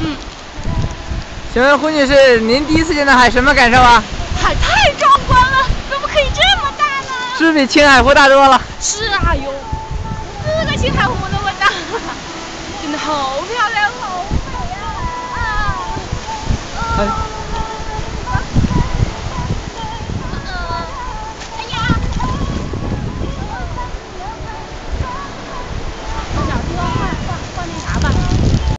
嗯。 请问胡女士，您第一次见到海什么感受啊？ 海太壮观了，怎么可以这么大呢？ 是不是比青海湖大多了？ 是啊，有4个青海湖那么大，真的好漂亮，好美啊！